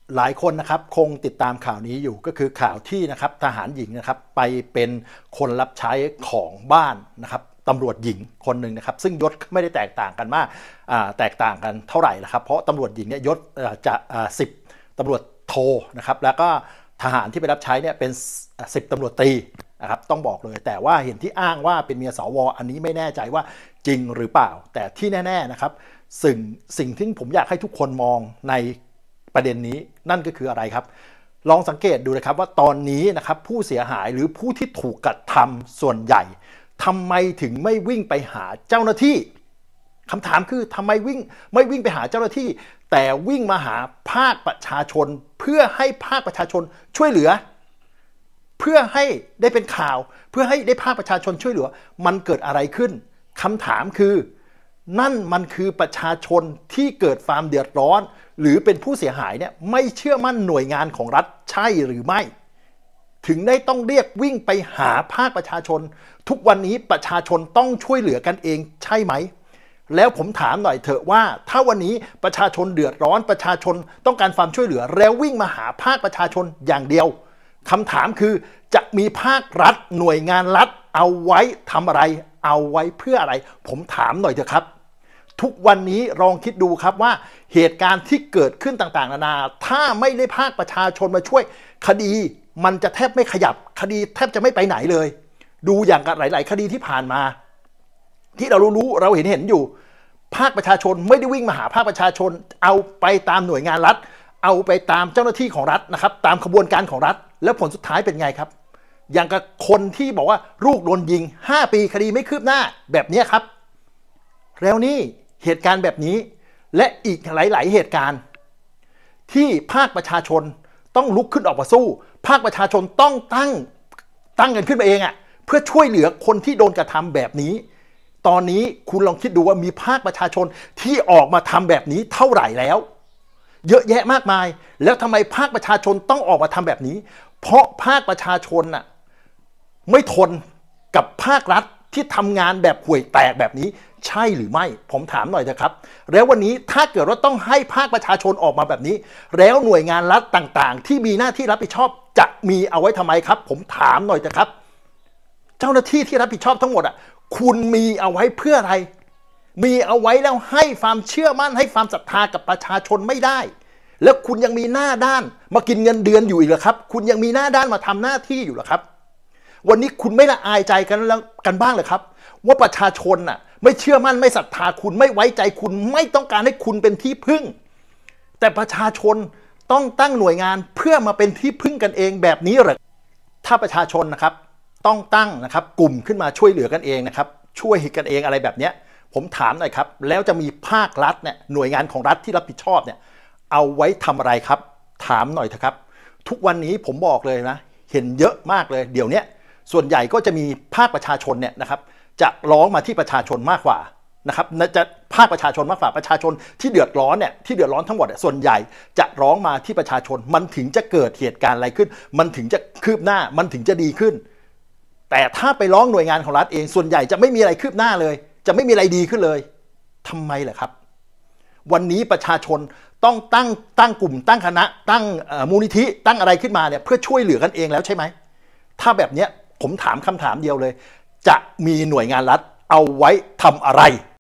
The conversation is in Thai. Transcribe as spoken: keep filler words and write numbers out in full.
หลายคนนะครับคงติดตามข่าวนี้อยู่ก็คือข่าวที่นะครับทหารหญิงนะครับไปเป็นคนรับใช้ของบ้านนะครับตำรวจหญิงคนหนึ่งนะครับซึ่งยศไม่ได้แตกต่างกันมากแตกต่างกันเท่าไหร่นะครับเพราะตำรวจหญิงเนี่ยยศจะสิบตำรวจโทนะครับแล้วก็ทหารที่ไปรับใช้เนี่ยเป็นสิบตำรวจตรีนะครับต้องบอกเลยแต่ว่าเห็นที่อ้างว่าเป็นเมียสวอันนี้ไม่แน่ใจว่าจริงหรือเปล่าแต่ที่แน่ๆนะครับสิ่งสิ่งที่ผมอยากให้ทุกคนมองในประเด็นนี้นั่นก็คืออะไรครับลองสังเกตดูนะครับว่าตอนนี้นะครับผู้เสียหายหรือผู้ที่ถูกกระทำส่วนใหญ่ทำไมถึงไม่วิ่งไปหาเจ้าหน้าที่คำถามคือทำไมวิ่งไม่วิ่งไปหาเจ้าหน้าที่แต่วิ่งมาหาภาคประชาชนเพื่อให้ภาคประชาชนช่วยเหลือเพื่อให้ได้เป็นข่าวเพื่อให้ได้ภาคประชาชนช่วยเหลือมันเกิดอะไรขึ้นคำถามคือนั่นมันคือประชาชนที่เกิดความเดือดร้อนหรือเป็นผู้เสียหายเนี่ยไม่เชื่อมั่นหน่วยงานของรัฐใช่หรือไม่ถึงได้ต้องเรียกวิ่งไปหาภาคประชาชนทุกวันนี้ประชาชนต้องช่วยเหลือกันเองใช่ไหมแล้วผมถามหน่อยเถอะว่าถ้าวันนี้ประชาชนเดือดร้อนประชาชนต้องการความช่วยเหลือแล้ววิ่งมาหาภาคประชาชนอย่างเดียวคำถามคือจะมีภาครัฐหน่วยงานรัฐเอาไว้ทำอะไรเอาไว้เพื่ออะไรผมถามหน่อยเถอะครับทุกวันนี้ลองคิดดูครับว่าเหตุการณ์ที่เกิดขึ้นต่างๆนานาถ้าไม่ได้ภาคประชาชนมาช่วยคดีมันจะแทบไม่ขยับคดีแทบจะไม่ไปไหนเลยดูอย่างกับหลายๆคดีที่ผ่านมาที่เรารู้เราเห็นเห็นอยู่ภาคประชาชนไม่ได้วิ่งมาหาภาคประชาชนเอาไปตามหน่วยงานรัฐเอาไปตามเจ้าหน้าที่ของรัฐนะครับตามขบวนการของรัฐแล้วผลสุดท้ายเป็นไงครับอย่างกับคนที่บอกว่าลูกโดนยิงห้าปีคดีไม่คืบหน้าแบบนี้ครับแล้วนี่เหตุการณ์แบบนี้และอีกหลายๆเหตุการณ์ที่ภาคประชาชนต้องลุกขึ้นออกมาสู้ภาคประชาชนต้องตั้งตั้งกันขึ้นมาเองอะ่ะเพื่อช่วยเหลือคนที่โดนกระทำแบบนี้ตอนนี้คุณลองคิดดูว่ามีภาคประชาชนที่ออกมาทำแบบนี้เท่าไหร่แล้วเยอะแยะมากมายแล้วทำไมภาคประชาชนต้องออกมาทำแบบนี้เพราะภาคประชาชนน่ะไม่ทนกับภาครัฐที่ทำงานแบบห่วยแตกแบบนี้ใช่หรือไม่ผมถามหน่อยเถอะครับแล้ววันนี้ถ้าเกิดว่าต้องให้ภาคประชาชนออกมาแบบนี้แล้วหน่วยงานรัฐต่างๆที่มีหน้าที่รับผิดชอบจะมีเอาไว้ทำไมครับผมถามหน่อยเถอะครับเจ้าหน้าที่ที่รับผิดชอบทั้งหมดอ่ะคุณมีเอาไว้เพื่ออะไรมีเอาไว้แล้วให้ความเชื่อมั่นให้ความศรัทธากับประชาชนไม่ได้แล้วคุณยังมีหน้าด้านมากินเงินเดือนอยู่อีกเหรอครับคุณยังมีหน้าด้านมาทำหน้าที่อยู่เหรอครับวันนี้คุณไม่ละอายใจกันแล้วกันบ้างเลยครับว่าประชาชนน่ะไม่เชื่อมั่นไม่ศรัทธาคุณไม่ไว้ใจคุณไม่ต้องการให้คุณเป็นที่พึ่งแต่ประชาชนต้องตั้งหน่วยงานเพื่อมาเป็นที่พึ่งกันเองแบบนี้เหรอถ้าประชาชนนะครับต้องตั้งนะครับกลุ่มขึ้นมาช่วยเหลือกันเองนะครับช่วยกันเองอะไรแบบนี้ผมถามหน่อยครับแล้วจะมีภาครัฐเนี่ยหน่วยงานของรัฐที่รับผิดชอบเนี่ยเอาไว้ทำอะไรครับถามหน่อยเถอะครับทุกวันนี้ผมบอกเลยนะเห็นเยอะมากเลยเดี๋ยวนี้ส่วนใหญ่ก็จะมีภาคประชาชนเนี่ยนะครับจะร้องมาที่ประชาชนมากกว่านะครับจะภาคประชาชนมากกว่าประชาชนที่เดือดร้อนเนี่ยที่เดือดร้อนทั้งหมดส่วนใหญ่จะร้องมาที่ประชาชนมันถึงจะเกิดเหตุการณ์อะไรขึ้นมันถึงจะคืบหน้ามันถึงจะดีขึ้นแต่ถ้าไปร้องหน่วยงานของรัฐเองส่วนใหญ่จะไม่มีอะไรคืบหน้าเลยจะไม่มีอะไรดีขึ้นเลยทำไมล่ะครับวันนี้ประชาชนต้องตั้งตั้งกลุ่มตั้งคณะตั้งมูลนิธิตั้งอะไรขึ้นมาเนี่ยเพื่อช่วยเหลือกันเองแล้วใช่ไหมถ้าแบบเนี้ยผมถามคำถามเดียวเลยจะมีหน่วยงานรัฐเอาไว้ทำอะไร